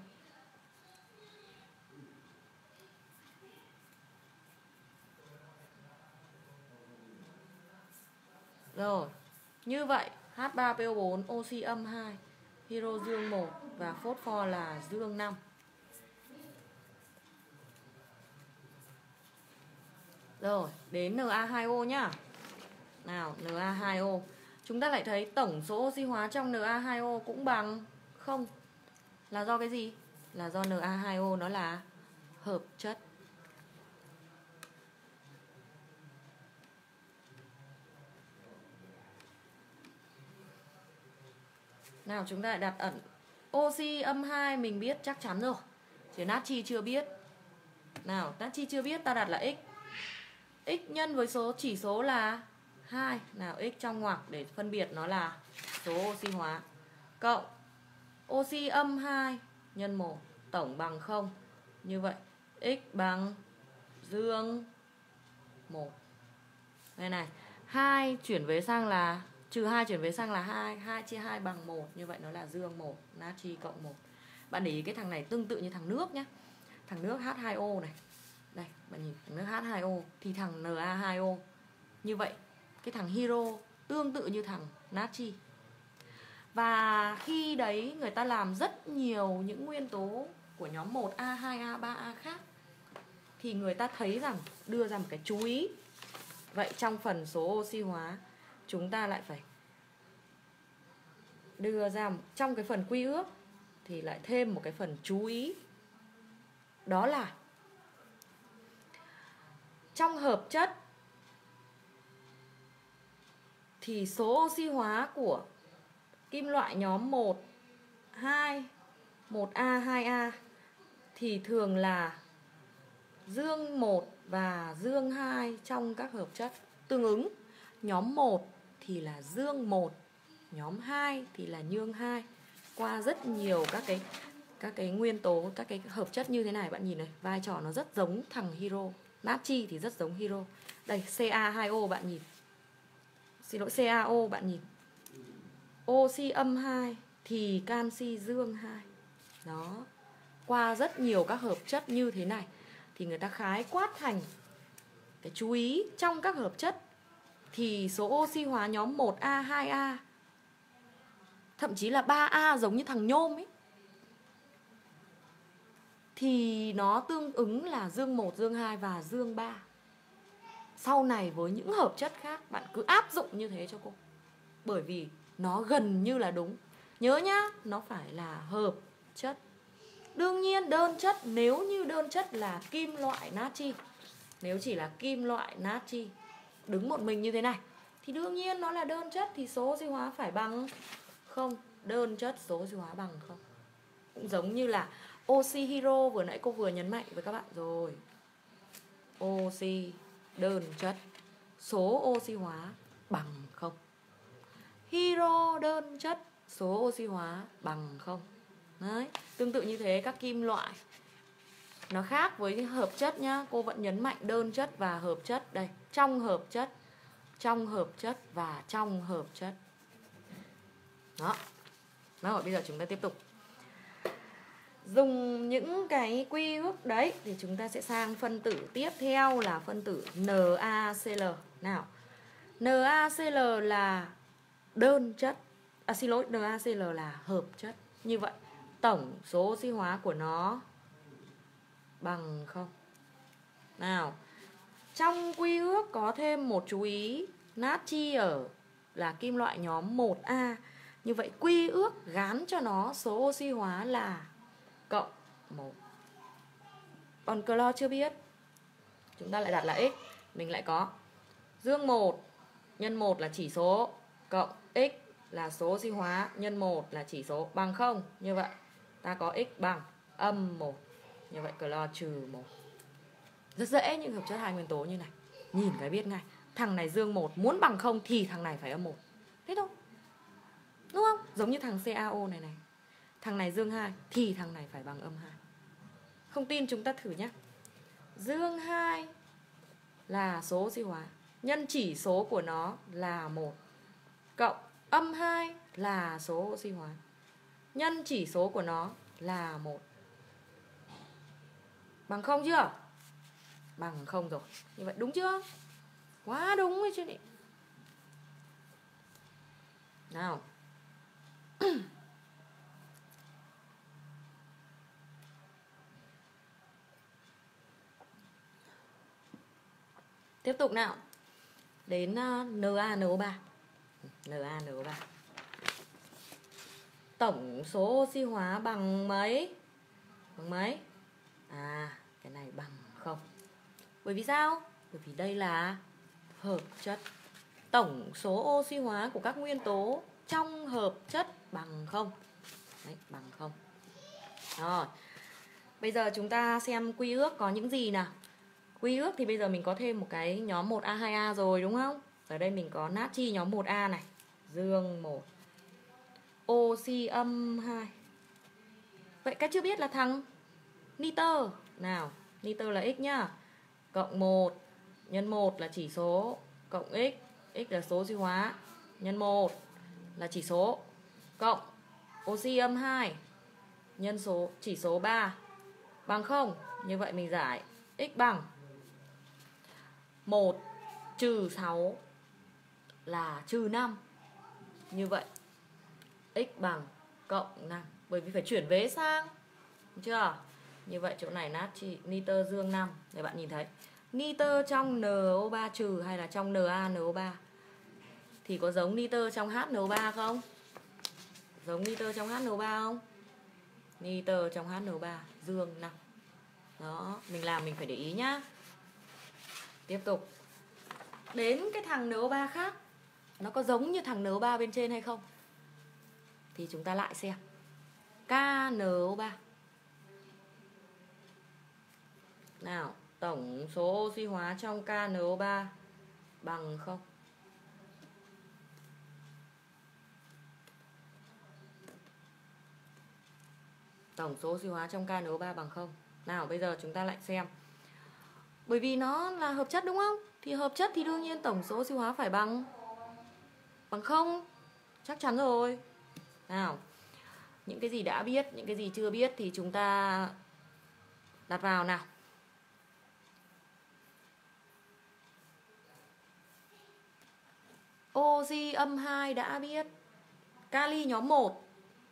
Rồi, như vậy H ba P O bốn oxy âm hai, hydro dương một và phosphor là dương năm. Rồi, đến N A hai O nhá. Nào, N A hai O. Chúng ta lại thấy tổng số oxy hóa trong N A hai O cũng bằng không. Là do cái gì? Là do N A hai O nó là hợp chất. Nào, chúng ta lại đặt ẩn oxy âm hai mình biết chắc chắn rồi. Chỉ natri chưa biết. Nào, natri chưa biết ta đặt là x. X nhân với số chỉ số là hai. Nào, x trong ngoặc để phân biệt nó là số oxy hóa. Cộng oxy âm hai nhân một tổng bằng không. Như vậy x bằng dương một. Đây này, hai chuyển về sang là trừ hai chuyển về sang là hai, hai chia hai bằng một, như vậy nó là dương một, natri cộng một. Bạn để ý cái thằng này tương tự như thằng nước nhé. Thằng nước H hai O này. Đây, bạn nhìn thằng nước H hai O thì thằng N A hai O. Như vậy, cái thằng hydro tương tự như thằng natri. Và khi đấy người ta làm rất nhiều những nguyên tố của nhóm một A, hai A, ba A khác thì người ta thấy rằng đưa ra một cái chú ý. Vậy trong phần số oxy hóa chúng ta lại phải đưa ra trong cái phần quy ước thì lại thêm một cái phần chú ý. Đó là trong hợp chất thì số oxy hóa của kim loại nhóm một, hai, một A, hai A thì thường là dương một và dương hai trong các hợp chất. Tương ứng nhóm một thì là dương một, nhóm hai thì là nhương hai. Qua rất nhiều các cái các cái nguyên tố, các cái hợp chất như thế này, bạn nhìn này, vai trò nó rất giống thằng hydro. Natri thì rất giống hydro. Đây, C A hai O bạn nhìn. Xin lỗi, C A O bạn nhìn. Oxy âm hai thì canxi dương hai. Đó. Qua rất nhiều các hợp chất như thế này thì người ta khái quát thành cái chú ý trong các hợp chất thì số oxy hóa nhóm một A, hai A, thậm chí là ba A giống như thằng nhôm ấy, thì nó tương ứng là dương một, dương hai và dương ba. Sau này với những hợp chất khác bạn cứ áp dụng như thế cho cô. Bởi vì nó gần như là đúng. Nhớ nhá, nó phải là hợp chất. Đương nhiên đơn chất, nếu như đơn chất là kim loại natri, nếu chỉ là kim loại natri đứng một mình như thế này thì đương nhiên nó là đơn chất thì số oxy hóa phải bằng không. Đơn chất số oxy hóa bằng không. Cũng giống như là oxy hydro vừa nãy cô vừa nhấn mạnh với các bạn rồi. Oxy đơn chất số oxy hóa bằng không. Hydro đơn chất số oxy hóa bằng không. Đấy, tương tự như thế các kim loại nó khác với hợp chất nhá. Cô vẫn nhấn mạnh đơn chất và hợp chất. Đây, trong hợp chất, trong hợp chất và trong hợp chất. Đó. Rồi, bây giờ chúng ta tiếp tục. Dùng những cái quy ước đấy thì chúng ta sẽ sang phân tử tiếp theo là phân tử NaCl. Nào, NaCl là đơn chất. À xin lỗi, NaCl là hợp chất. Như vậy, tổng số oxy hóa của nó bằng không. Nào, trong quy ước có thêm một chú ý, natri ở là kim loại nhóm một A. Như vậy quy ước gán cho nó số oxy hóa là cộng một. Còn clo chưa biết, chúng ta lại đặt là x. Mình lại có dương một nhân một là chỉ số, cộng x là số oxy hóa nhân một là chỉ số bằng không. Như vậy ta có x bằng âm một. Như vậy clo trừ một. Rất dễ những hợp chất hai nguyên tố như này. Nhìn cái biết ngay. Thằng này dương một muốn bằng không thì thằng này phải âm một. Thế thôi. Đúng không? Giống như thằng C A O này này. Thằng này dương hai thì thằng này phải bằng âm hai. Không tin chúng ta thử nhé. Dương hai là số oxy hóa, nhân chỉ số của nó là một, cộng âm hai là số oxy hóa, nhân chỉ số của nó là một. Bằng không chưa? Bằng không rồi. Như vậy đúng chưa? Quá đúng rồi chứ nhỉ. Nào. Tiếp tục nào. Đến NaNO3. NaNO3. Tổng số oxy hóa bằng mấy? Bằng mấy? À, cái này bằng không. Bởi vì sao? Bởi vì đây là hợp chất. Tổng số oxy hóa của các nguyên tố trong hợp chất bằng không. Đấy, bằng không. Rồi. Bây giờ chúng ta xem quy ước có những gì nào. Quy ước thì bây giờ mình có thêm một cái nhóm một A hai A rồi đúng không? Ở đây mình có natri nhóm một A này, dương một, oxy âm hai. Vậy các chưa biết là thằng nitơ. Nào, nitơ là x nhá. Cộng một nhân một là chỉ số, cộng x, x là số oxy hóa, nhân một là chỉ số, cộng oxy âm hai nhân số chỉ số ba bằng không. Như vậy mình giải x bằng một trừ sáu là trừ năm. Như vậy x bằng cộng năm. Bởi vì phải chuyển vế sang, được chưa? Như vậy chỗ này natri nitơ dương năm. Để bạn nhìn thấy nitơ trong N O ba trừ hay là trong NaNO3 thì có giống nitơ trong H N O ba không? Giống nitơ trong H N O ba không? Nitơ trong H N O ba dương năm. Đó, mình làm mình phải để ý nhá. Tiếp tục. Đến cái thằng N O ba khác, nó có giống như thằng N O ba bên trên hay không? Thì chúng ta lại xem. K N O ba. Nào, tổng số oxy hóa trong K N O ba bằng không. Tổng số oxy hóa trong K N O ba bằng không. Nào, bây giờ chúng ta lại xem. Bởi vì nó là hợp chất đúng không? Thì hợp chất thì đương nhiên tổng số oxy hóa phải bằng bằng không. Chắc chắn rồi. Nào, những cái gì đã biết, những cái gì chưa biết thì chúng ta đặt vào nào. Oxy âm hai đã biết. Kali nhóm một.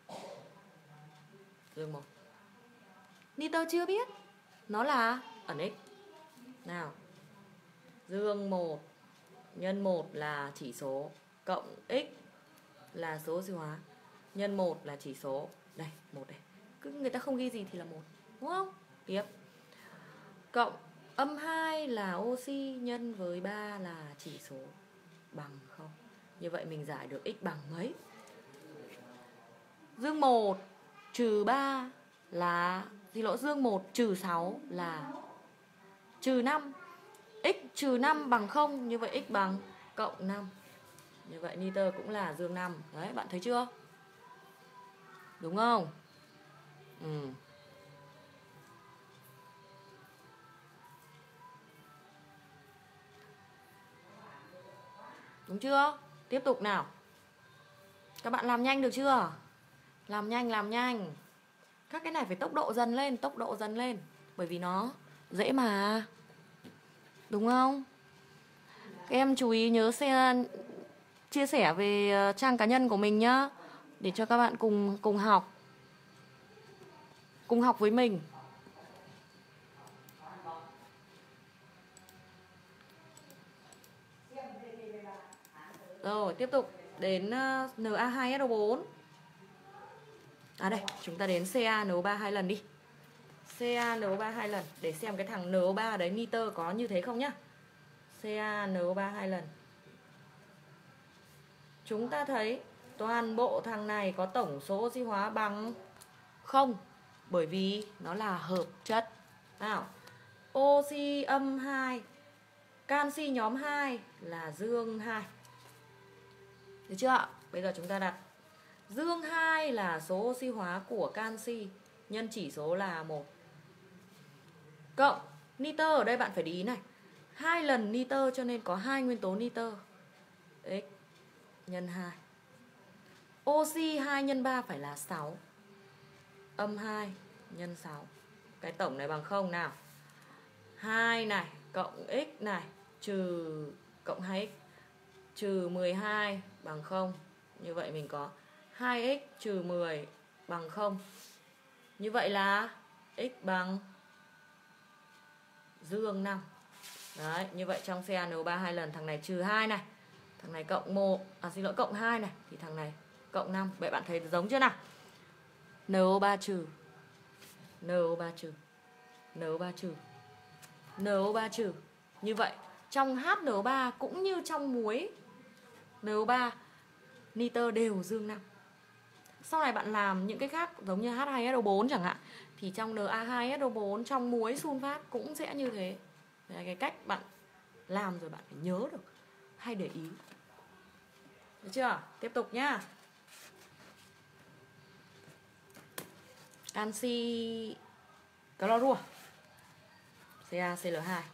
Dương một. Nitơ chưa biết. Nó là ẩn x. Nào. Dương một nhân một là chỉ số, cộng x là số oxy hóa, nhân một là chỉ số. Đây, một đây. Cứ người ta không ghi gì thì là một, đúng không? Tiếp. Cộng âm hai là oxy nhân với ba là chỉ số bằng không. Như vậy mình giải được x bằng mấy? Dương một trừ ba là, xin lỗi, dương một trừ sáu là trừ năm. X trừ năm bằng không. Như vậy x bằng cộng năm. Như vậy nitơ cũng là dương năm. Đấy, bạn thấy chưa? Đúng không? Ừ. Đúng chưa? Tiếp tục nào. Các bạn làm nhanh được chưa? Làm nhanh, làm nhanh. Các cái này phải tốc độ dần lên, tốc độ dần lên. Bởi vì nó dễ mà. Đúng không? Các em chú ý nhớ xe, chia sẻ về trang cá nhân của mình nhá. Để cho các bạn cùng cùng học. Cùng học với mình. Rồi, tiếp tục. Đến Na hai S O bốn. À đây, chúng ta đến CaNO ba hai lần đi. CaNO ba hai lần. Để xem cái thằng N O ba đấy nitơ có như thế không nhá. CaNO ba hai lần. Chúng ta thấy toàn bộ thằng này có tổng số oxy hóa bằng không. Bởi vì nó là hợp chất. Nào, oxy âm hai, canxi nhóm hai là dương hai. Được chưa ạ? Bây giờ chúng ta đặt dương hai là số oxy hóa của canxi, nhân chỉ số là một. Cộng nitơ ở đây bạn phải để ý này. hai lần nitơ cho nên có hai nguyên tố nitơ. X nhân hai. Oxy hai nhân ba phải là sáu. Âm hai nhân sáu. Cái tổng này bằng không nào. hai này cộng x này trừ cộng hai x trừ mười hai bằng không. Như vậy mình có hai x trừ mười bằng không. Như vậy là x bằng dương năm. Đấy, như vậy trong xê a en o ba hai lần, thằng này trừ hai này, thằng này cộng một, à xin lỗi cộng hai này, thì thằng này cộng năm. Vậy bạn thấy giống chưa nào? en o ba trừ, en o ba trừ, en o ba trừ, en o ba trừ. Như vậy trong hát en o ba cũng như trong muối en o ba, nitơ đều dương năm. Sau này bạn làm những cái khác giống như hát hai ét o bốn chẳng hạn, thì trong en a hai ét o bốn, trong muối sunfat cũng sẽ như thế. Đấy, cái cách bạn làm rồi bạn phải nhớ được, hay để ý. Được chưa? Tiếp tục nhá. Canxi clorua CaCl hai.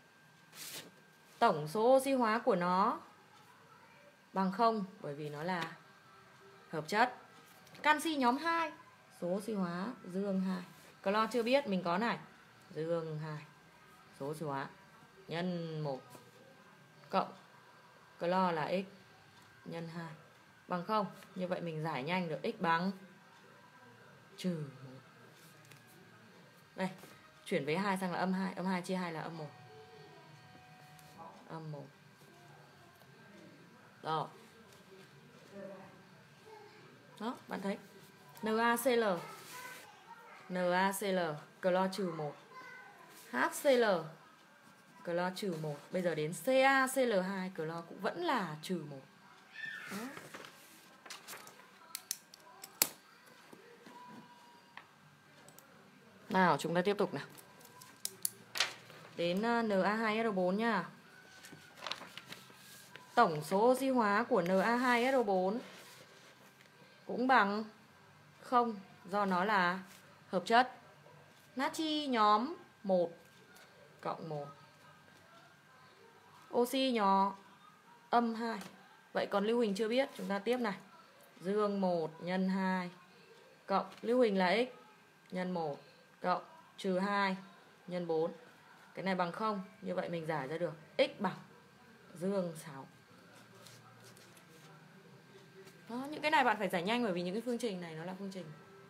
Tổng số oxy hóa của nó bằng không, bởi vì nó là hợp chất. Canxi nhóm hai, số oxy hóa dương hai. Clo chưa biết, mình có này, dương hai. Số oxy hóa nhân một cộng clo là x nhân hai bằng không. Như vậy mình giải nhanh được x bằng trừ một. Đây, chuyển với hai sang là âm hai. Âm hai chia hai là âm một. Âm một. Đó. Đó, bạn thấy NaCl, NaCl, clo trừ một, HCl, clo trừ một. Bây giờ đến CaCl hai, clo cũng vẫn là trừ một. Đó. Nào, chúng ta tiếp tục nào. Đến Na hai ét o bốn nha. Tổng số oxy hóa của Na hai ét o bốn cũng bằng không, do nó là hợp chất. Natri nhóm một cộng một. Oxy nhóm âm hai. Vậy còn lưu huỳnh chưa biết, chúng ta tiếp này. Dương một nhân hai cộng lưu huỳnh là x nhân một cộng trừ hai nhân bốn. Cái này bằng không, như vậy mình giải ra được x bằng dương sáu. Đó, những cái này bạn phải giải nhanh, bởi vì những cái phương trình này nó là phương trình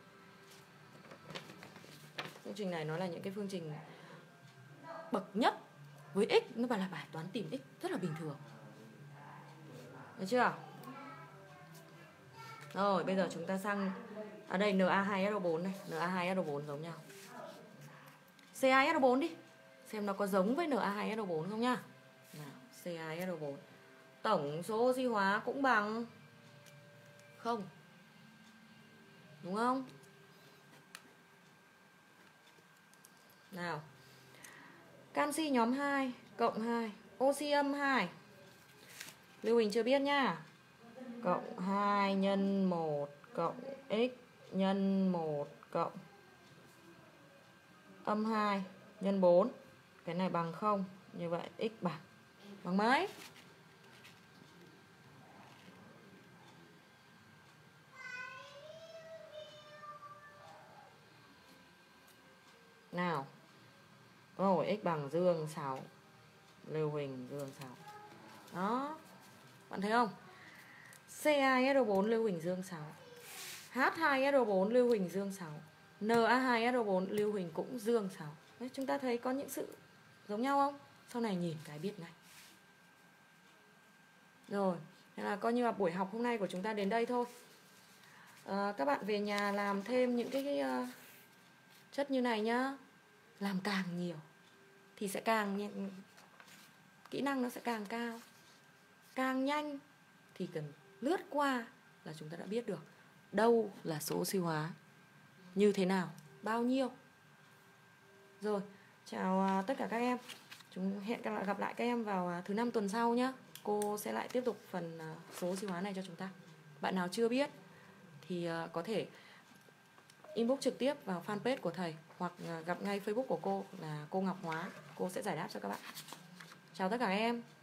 Phương trình này nó là những cái phương trình bậc nhất. Với x nó là bài toán tìm x rất là bình thường. Được chưa? Rồi, bây giờ chúng ta sang ở đây Na hai ét o bốn này, Na hai ét o bốn giống nhau. Ca ét o bốn đi, xem nó có giống với Na hai ét o bốn không nhá. Nào, Ca ét o bốn. Tổng số oxy hóa cũng bằng không. Đúng không? Nào. Canxi nhóm hai cộng hai, oxy âm hai. Lưu huỳnh chưa biết nhá. Cộng hai nhân một cộng x nhân một cộng âm hai nhân bốn. Cái này bằng không, như vậy x bằng bằng mấy? Nào. Rồi, x bằng dương sáu. Lưu huỳnh dương sáu. Đó. Bạn thấy không? Ca ét o bốn lưu huỳnh dương sáu. hát hai ét o bốn lưu huỳnh dương sáu. Na hai ét o bốn lưu huỳnh cũng dương sáu. Đấy, chúng ta thấy có những sự giống nhau không? Sau này nhìn cái biết ngay. Rồi, thế là coi như là buổi học hôm nay của chúng ta đến đây thôi. À, các bạn về nhà làm thêm những cái, cái uh, chất như này nhá. Làm càng nhiều thì sẽ càng nhanh, kỹ năng nó sẽ càng cao. Càng nhanh thì cần lướt qua là chúng ta đã biết được đâu là số oxy hóa, như thế nào, bao nhiêu. Rồi, chào tất cả các em. Chúng hẹn gặp lại các em vào thứ năm tuần sau nhé. Cô sẽ lại tiếp tục phần số oxy hóa này cho chúng ta. Bạn nào chưa biết thì có thể inbox trực tiếp vào fanpage của thầy, hoặc gặp ngay Facebook của cô là cô Ngọc Hóa. Cô sẽ giải đáp cho các bạn. Chào tất cả các em.